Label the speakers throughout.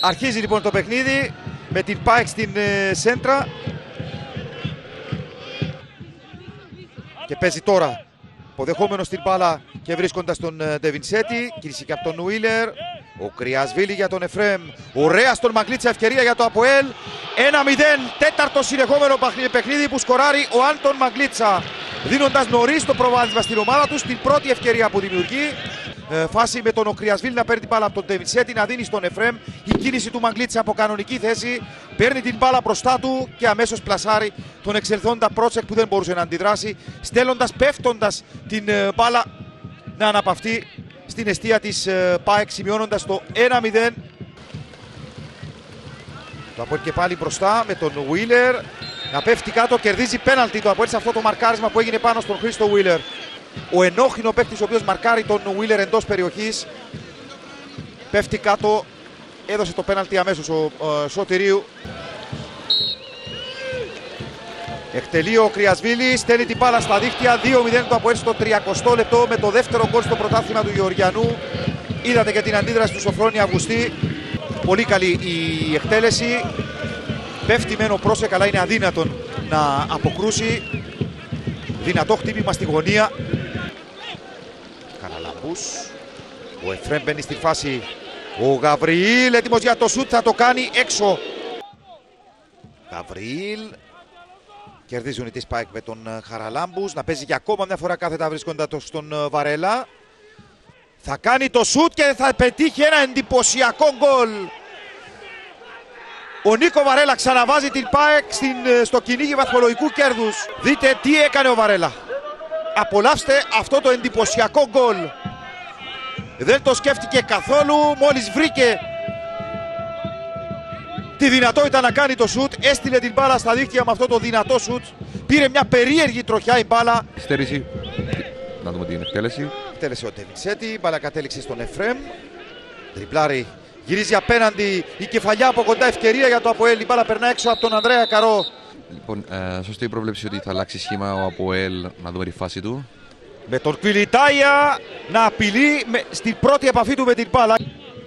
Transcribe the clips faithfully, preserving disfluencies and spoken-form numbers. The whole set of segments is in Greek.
Speaker 1: Αρχίζει λοιπόν το παιχνίδι με την ΠΑΕΚ στην ε, σέντρα. Και παίζει τώρα, αποδεχόμενος την μπάλα και βρίσκοντας τον Ντεβινσέτη. Κίνηση και από τον Ουίλερ. Ο Κρυασβίλη για τον Εφρέμ. Ωραία στον Μαγκλίτσα, ευκαιρία για το ΑΠΟΕΛ. ένα μηδέν, τέταρτο συνεχόμενο παιχνίδι που σκοράρει ο Άντων Μαγκλίτσα, δίνοντας νωρίς το προβάδισμα στην ομάδα του στην πρώτη ευκαιρία που δημιουργεί. Ε, φάση με τον Κρυασβίλη να παίρνει την μπάλα από τον Ντεβινσέτη, να δίνει στον Εφρέμ. Η κίνηση του Μαγκλίτσα από κανονική θέση. Παίρνει την μπάλα μπροστά του και αμέσως πλασάρει τον εξελθόντα Πρότσεκ που δεν μπορούσε να αντιδράσει, στέλνοντας, πέφτοντας την ε, μπάλα να αναπαυτεί στην εστία της ε, ΠΑΕΚ, σημειώνοντας το ένα μηδέν. Το ΑΠΟΕΛ και πάλι μπροστά με τον Ουίλερ να πέφτει κάτω, κερδίζει πέναλτι το ΑΠΟΕΛ σε αυτό το μαρκάρισμα που έγινε πάνω στον Χρήστο Ουίλερ. Ο ενόχινο παίκτης ο οποίος μαρκάρει τον Ουίλερ εντός περιοχής πέφτει κάτω, έδωσε το πέναλτι αμέσως ο ε, Σωτηρίου. Εκτελεί ο Κρυασβίλη, στέλνει την μπάλα στα δίχτυα. δύο μηδέν το ΑΠΟΕΛ στο τριακοστό λεπτό με το δεύτερο γκολ στο πρωτάθλημα του Γεωργιανού. Είδατε και την αντίδραση του Σοφρόνη Αυγουστή. Πολύ καλή η εκτέλεση. Πέφτει μεν ο Πρόσεκ, αλλά είναι αδύνατον να αποκρούσει. Δυνατό χτύπημα στη γωνία. Καραλαμπούς. Ο Εφρέμ μπαίνει στη φάση. Ο Γαβριήλ έτοιμος για το σουτ, θα το κάνει έξω. Γαβριήλ. Κερδίζουν οι της ΠΑΕΚ με τον Χαραλάμπους. Να παίζει για ακόμα μια φορά κάθετα βρίσκοντα το στον Βαρέλα. Θα κάνει το σουτ και θα πετύχει ένα εντυπωσιακό γκολ. Ο Νίκο Βαρέλα ξαναβάζει την ΠΑΕΚ στην, στο κυνήγι βαθμολογικού κέρδους. Δείτε τι έκανε ο Βαρέλα. Απολαύστε αυτό το εντυπωσιακό γκολ. Δεν το σκέφτηκε καθόλου, μόλις βρήκε τη δυνατότητα να κάνει το σουτ, έστειλε την μπάλα στα δίχτυα με αυτό το δυνατό σουτ. Πήρε μια περίεργη τροχιά η μπάλα.
Speaker 2: Στέρηση. Να δούμε την εκτέλεση.
Speaker 1: Εκτέλεσε ο Ντεβινσέτη, η μπάλα κατέληξε στον Εφρέμ. Τριπλάρει, γυρίζει απέναντι, η κεφαλιά από κοντά, ευκαιρία για το ΑΠΟΕΛ. Η μπάλα περνά έξω από τον Ανδρέα Καρό.
Speaker 2: Λοιπόν, ε, σωστή η πρόβλεψη ότι θα αλλάξει σχήμα ο ΑΠΟΕΛ, να δούμε τη φάση του.
Speaker 1: Με τον Κβιλιτάια να απειλεί με, στην πρώτη επαφή του με την μπάλα.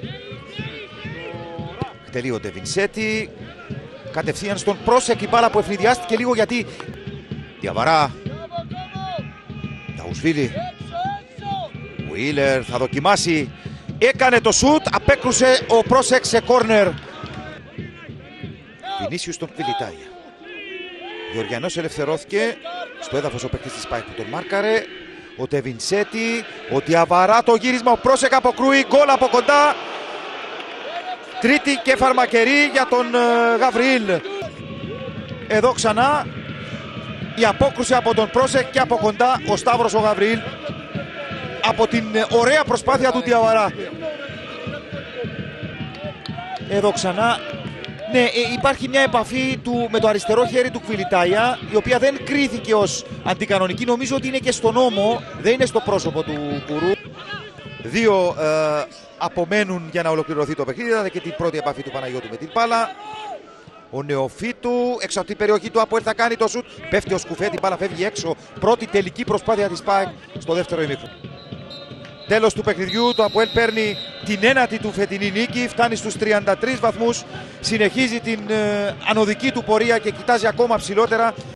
Speaker 1: Εκτελεί ο Ντεβινσέτη, κατευθείαν στον Πρόσεκ, η μπάλα που ευνηδιάστηκε λίγο γιατί Διαβαρά. Ταουσβίλη. Ουίλερ θα δοκιμάσει, έκανε το σουτ, απέκρουσε ο Πρόσεκ σε κόρνερ. Βινίσιους στον Κβιλιτάια. Γεωργιανός ελευθερώθηκε στο έδαφος ο παίκτης της ΠΑΕΚ που τον μάρκαρε. Ο Ντεβινσέτη, ο Διαβαρά, το γύρισμα, ο Πρόσεκ αποκρούει, γκολ από κοντά. Τρίτη και φαρμακερή για τον uh, Γαβριήλ. Εδώ ξανά η απόκρουση από τον Πρόσεκ και από κοντά ο Σταύρος ο Γαβριήλ από την uh, ωραία προσπάθεια του Διαβαρά. Εδώ ξανά. Ναι, ε, υπάρχει μια επαφή του με το αριστερό χέρι του Κβιλιτάια, η οποία δεν κρίθηκε ως αντικανονική. Νομίζω ότι είναι και στον ώμο, δεν είναι στο πρόσωπο του Κουρού. Δύο ε, απομένουν για να ολοκληρωθεί το παιχνίδι. Είδατε και την πρώτη επαφή του Παναγιώτου με την μπάλα. Ο Νεοφίτου έξω από την περιοχή του ΑΠΟΕΛ θα κάνει το σουτ. Πέφτει ο Σκουφέ, την μπάλα φεύγει έξω. Πρώτη τελική προσπάθεια της ΠΑΕΚ στο δεύτερο ημίχρονο. Τέλος του παιχνιδιού, το ΑΠΟΕΛ παίρνει την ένατη του φετινή νίκη, φτάνει στους τριάντα τρεις βαθμούς, συνεχίζει την ε, ανωδική του πορεία και κοιτάζει ακόμα ψηλότερα.